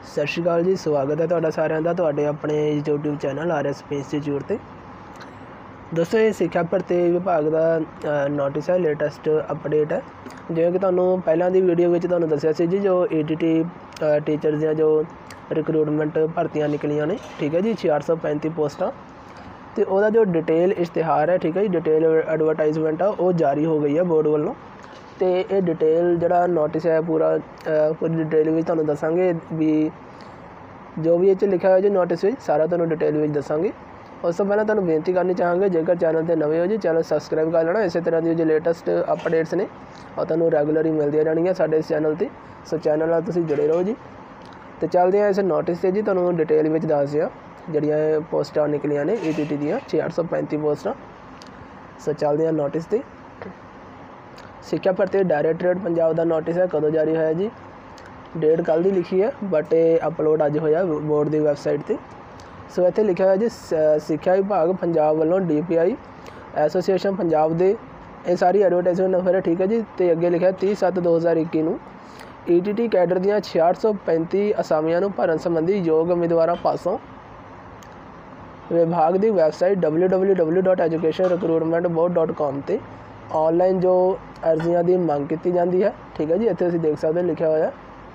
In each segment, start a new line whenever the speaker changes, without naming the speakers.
सत श्री अकाल जी, स्वागत है तुहाडा सारिਆਂ ਦਾ ਤੁਹਾਡੇ ਆਪਣੇ YouTube चैनल RSP इंस्टीट्यूट ਤੇ। दोस्तों ये सिक्ख्या भर्ती विभाग का नोटिस है, लेटेस्ट अपडेट है। जिवें कि तुहानूं पहलां दी वीडियो विच तुहानूं दस्सिया सी जी, जो E.T.T टीचर ਦੀਆਂ जो रिक्रूटमेंट भर्तियां निकलियां ने, ठीक है जी, 635 पोस्टां ते ਉਹਦਾ जो डिटेल इश्तिहार है, ठीक है जी, डिटेल एडवरटाइजमेंट है वो जारी हो गई है बोर्ड वालों। तो ये डिटेल जड़ा नोटिस है पूरी डिटेल भी तुहानूं दसांगे भी, जो भी ये लिखा है जी नोटिस में सारा तुहानूं डिटेल में दसांगे। उस तो पहले तुहानूं बेनती करनी चाहांगे, जेकर चैनल ते नवे हो जी चैनल सबसक्राइब कर लेना। इस तरह की जो लेटेस्ट अपडेट्स ने और तुहानूं रेगुलर ही मिलदियां रहणगीआं साडे इस चैनल ते। सो चैनल नाल तुसीं जुड़े रहो जी। तो चलते हैं इस नोटिस से जी, तुहानूं डिटेल में दसदिआं जिहड़ियां पोस्टां निकलियां ने E.T.T दीआं 635 पोस्टां। सो चलते हैं नोटिस ते। सिक्ख्या भर्ती डायरैक्टरेट पंजाब का नोटिस है, कदों जारी होया जी? डेट कल की लिखी है, बट ये अपलोड अज होया बोर्ड की वैबसाइट पर। सो इत्थे लिखा हुआ जी, सिक्ख्या विभाग पंजाब वालों DPI एसोसीएशन पंजाब दे, ये सारी एडवरटाइजमेंट नंबर है, ठीक है जी। तो अगे लिखा 30/7/2021 नूं E.T.T कैडर दीआं 635 असामियां नूं भरन संबंधी योग उम्मीदवारां पासों विभाग की वैबसाइट www.educationrecruitmentboard.com ते ऑनलाइन जो अर्जियां की मांग की जाती है, ठीक है जी। इत्थे तुसीं देख सकते हो लिखा हुआ।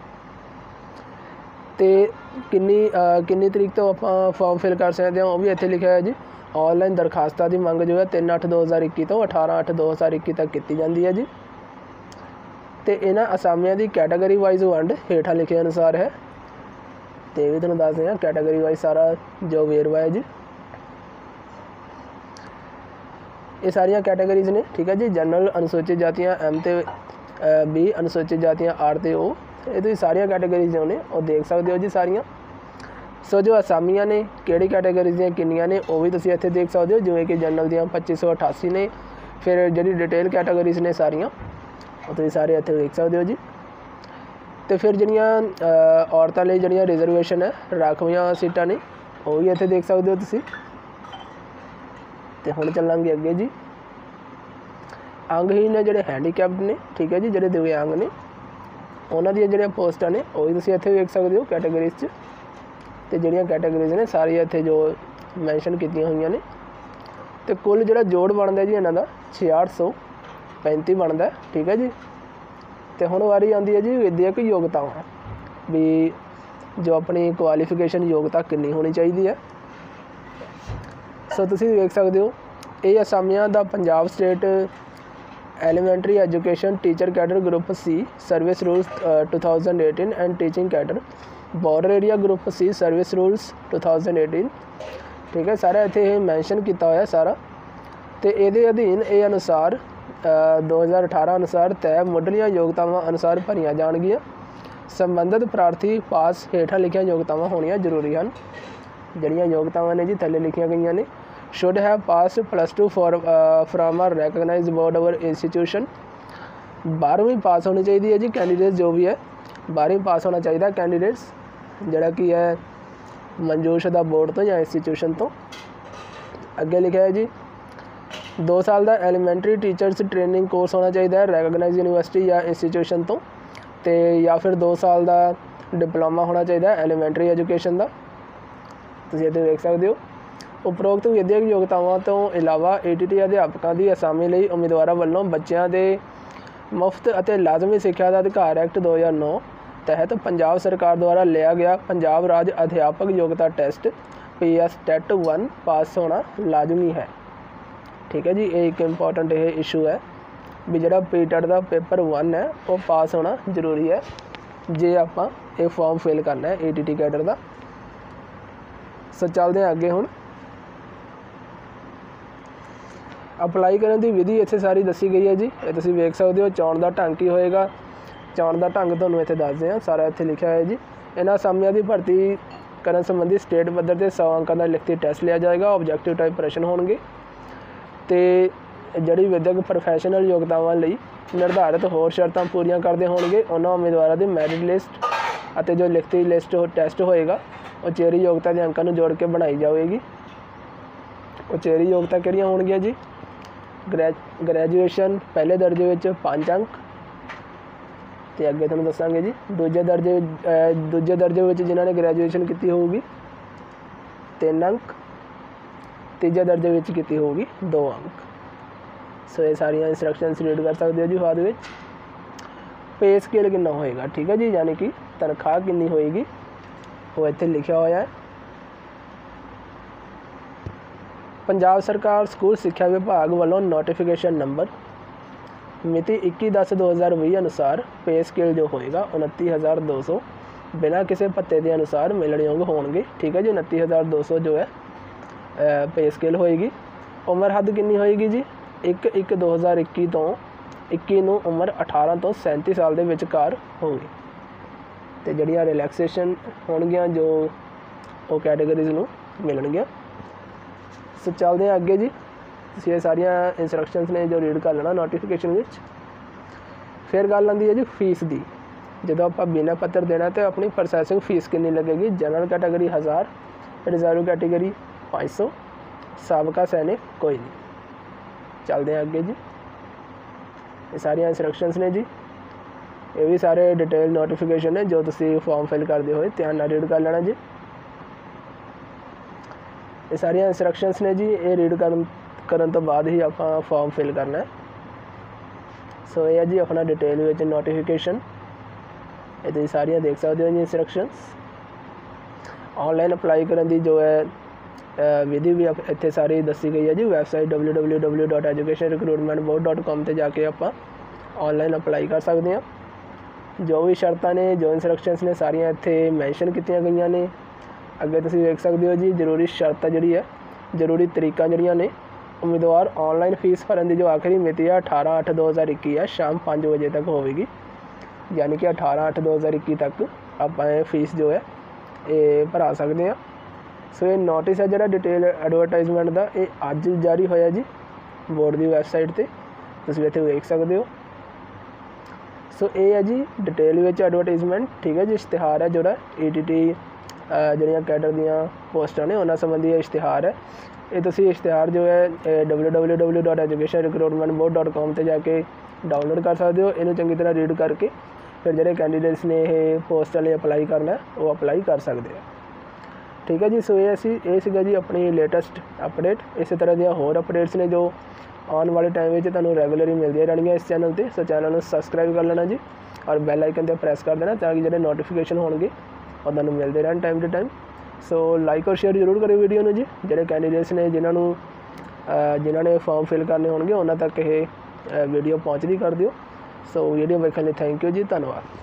तो किन्नी तरीक तो आप फॉर्म फिल कर सकते हैं, वो भी इत्थे लिखा है जी। ऑनलाइन दरखास्तां की मंग जो है 3/8/2021 तो 18/8/2021 तक की जाती है जी। तो इन्हां असामियां की कैटागरी वाइज वंड हेठां लिखे अनुसार है। तो ये भी तुहानूं दस दें कैटागरी वाइज सारा जो वेरवा है जी। ये सारिया कैटागरीज ने, ठीक है जी। जनरल अनुसूचित जातियाँ M ते B, अनुसूचित जातियाँ R ते O, ये तो सारिया कैटागरीज जो ने वो देख सकते हो जी सारिया। सो जो असामियाँ ने किहड़ी कैटागरीज दी किन्नियां ने वो भी तुसीं इत्थे देख सकते हो, जिवें कि जनरल दियां 2588 ने। फिर जिहड़ी डिटेल कैटागरीज ने सारिया वो तुसीं सारे इत्थे देख सकते हो जी। तो फिर जिहड़ियां औरतां लई जिहड़ियां रिजर्वेशन है, राखवियां सीटां ने, वो भी इत्थे देख सकते हो तुसीं। तो हुण चलांगे अगे जी। अंगहीन ने जिहड़े हैंडीकैप्ड ने, ठीक है जी, जिहड़े दिव्यांग ने, उन्हां दी जिहड़ियां पोस्टां ने वो भी तुसीं इत्थे देख सकते हो कैटागरीज च। तो जिहड़ियां कैटागरीज ने सारी इत्थे जो मैंशन कीतियां होईयां ने। तो कुल जिहड़ा जोड़ बनदा जी इन्हां दा 6835 बनदा, ठीक है जी। तो हुण वारी आउंदी है जी विद्यक योग्यतावां भी, जो अपनी क्वालीफिकेशन योग्यता कितनी होनी चाहिए है। सो तुसीं देख सकते हो ये असामियां दा Punjab state elementary education teacher cadre group C service rules 2018 and teaching cadre border area group C service rules 2018, ठीक है। सारा इत्थे मैंशन किया होया सारा। तो ये अधीन ये अनुसार 2018 अनुसार तय मुढ़लियां योग्यतावां अनुसार भरियां जाणगियां। संबंधित प्रार्थी पास हेठां लिखियां योग्यतावां होणियां जरूरी हैं। जिहड़ियां योग्यतावां ने जी थल्ले लिखियां गईयां ने, should have pass +2 from a recognise board और इंस्टीट्यूशन। 12वीं पास होनी चाहिए है जी कैंडीडेट, जो भी है 12वीं पास होना चाहिए कैंडीडेट्स, जिहड़ा कि है मंजूरशुदा बोर्ड तो या इंस्टीट्यूशन तो। अगे लिखा है जी 2 साल का एलीमेंटरी टीचर्स ट्रेनिंग कोर्स होना चाहिए रैकगनाइज यूनिवर्सिटी या इंस्टीट्यूशन तो, या फिर 2 साल का डिप्लोमा होना चाहिए एलीमेंटरी एजुकेशन का। तुसीं इत्थे देख सकते हो। उपरोक्त विद्यक योग्यतावां तो इलावा E.T.T अध्यापकों की असामी लई उम्मीदवारों वालों बच्चों के मुफ्त और लाजमी सिक्ख्या का अधिकार एक्ट 2009 तहत पंजाब सरकार द्वारा लिया गया पंजाब राज अध्यापक योग्यता टेस्ट PS TET 1 पास होना लाजमी है, ठीक है जी। ये एक इंपॉर्टेंट ये इशू है भी, जिहड़ा PTET का पेपर 1 है वो पास होना जरूरी है जे आपां ये फॉर्म फिल करना है E.T.T कैडर का। सो चलते हैं अगे। हुण अप्लाई करने की विधि इत्थे सारी दसी गई है जी, ये तुसीं वेख सकते हो। चौण का ढंग की होएगा, चौण का ढंग तुहानूं इत्थे दसदे हां, सारा इत्थे लिखा है जी। इन्हां असामियां की भर्ती करन संबंधी स्टेट पद्धर ते 100 अंकों का लिखती टेस्ट लिया जाएगा। ऑब्जैक्टिव टाइप प्रश्न होणगे। तो जिहड़ी विद्यक प्रोफैशनल योग्यतावां लई निर्धारित होर शर्तां पूरीआं करदे होणगे, उन्हां उम्मीदवारों की मैरिट लिस्ट और जो लिखती लिस्ट टेस्ट होएगा उचेरी योग्यता के अंकों जोड़ के बनाई जाएगी। उचेरी योग्यता किहड़ियां होणगियां जी? ग्रैजुएशन पहले दर्जे में 5 अंक, तो अगे तुहानूं दसांगे जी। दूजे दर्जे विच जिन्हां ने ग्रैजुएशन की होगी 3 अंक, तीजे दर्जे विच की होगी 2 अंक। सो ये सारियां इंस्ट्रक्शनस रीड कर सकते हो जी। बाद विच पे स्केल कितना होएगा, ठीक है जी, यानी कि तनख्वाह कितनी होएगी वो इत्थे लिखा होया है। पंजाब सरकार स्कूल सिक्ख्या विभाग वालों नोटिफिकेशन नंबर मिति 21/10/2020 अनुसार पे स्केल जो होएगा 29,200 बिना किसी भत्ते के अनुसार मिलने योग होंगे, ठीक है जी। 29,200 जो है पे स्केल होएगी। उम्र हद कितनी होएगी जी, 1/1/2021 तो 21 नूं उम्र 18 तो 37 साल के विचकार होगी। तो जड़ियाँ रिलैक्सेशन होणगियां जो वो कैटेगरीज नूं मिलणगियां। सो चलते हैं अगे जी। ये सारिया इंस्ट्रक्शनस ने जो रीड कर लेना नोटिफिकेशन विच। फिर गल आती है जी फीस की। जो आप बिना पत्र देना तो अपनी प्रोसैसिंग फीस कितनी लगेगी। जनरल कैटेगरी 1000, रिजर्व कैटेगरी 500, साबका सैनिक कोई नहीं। चलते हैं अगे जी। ये सारिया इंस्ट्रक्शनस ने जी। ये भी सारे डिटेल नोटिफिकेशन है जो तुसी फॉर्म फिल करते हुए ध्यान नाल रीड कर लेना जी। ये सारिया इंस्ट्रक्शनस ने जी। ये रीड करन तो बाद ही आप फॉर्म फिल करना है। सो ये है जी अपना डिटेल विच नोटिफिकेशन। ये तुसीं सारियां देख सकते हो जी इंस्ट्रक्शनस। ऑनलाइन अप्लाई करने की जो है विधि भी इत्थे सारी दसी गई है जी। वैबसाइट www.educationrecruitmentboard.com ते जाके आप ऑनलाइन अप्लाई कर सकते हैं। जो भी शर्तां ने जो इंस्ट्रक्शनस ने सारियां इत्थे मैंशन कीतियां गईयां ने। अगे तुसीं देख सकते हो जी जरूरी शर्त जिहड़ी है, जरूरी तरीका जिहड़ियां ने। उम्मीदवार ऑनलाइन फीस भरन की जो आखिरी मिति है 18/8/2021 है, शाम 5 बजे तक होगी। यानी कि 18/8/2021 तक आप फीस जो है ये भरा सकते हैं। सो ये नोटिस है जो डिटेल एडवरटाइजमेंट का ये अज जारी होया जी बोर्ड की वैबसाइट पर, तुसीं इत्थे देख सकते हो। सो ये है जी डिटेल विच एडवरटाइजमेंट, ठीक है जी। इश्तिहार है जो E.T.T जड़ियाँ कैडर दियाँ पोस्टां ने उन्होंने संबंधी इश्तिहार है। ये तुसीं इश्तिहार जो है www.educationrecruitmentboard.com ते जाके डाउनलोड कर सकते हो। इन्हूं चंगी तरह रीड करके फिर जो कैंडीडेट्स ने ये पोस्ट लिए अप्लाई करना है वो अप्लाई कर सकते हैं, ठीक है जी। सो ये सीगा जी अपनी लेटेस्ट अपडेट। इस तरह दी होर अपडेट्स ने जो आने वाले टाइम में तुहानूं रेगुलर मिलदियां रहणगीਆਂ इस चैनल पर। सो चैनल को सबसक्राइब कर लेना जी और बैल आइकन पर प्रेस कर देना ताकि जो नोटिफिकेशन होणगे और तुहानूं मिलते रहन time to time. So like और शेयर जरूर करियो वीडियो में जी। जो कैंडीडेट्स ने जिन्होंने फॉर्म फिल करने होंगे उन्होंने तक ये वीडियो पहुँचती कर दियो। सो वीडियो देखने थैंक यू जी, धन्यवाद।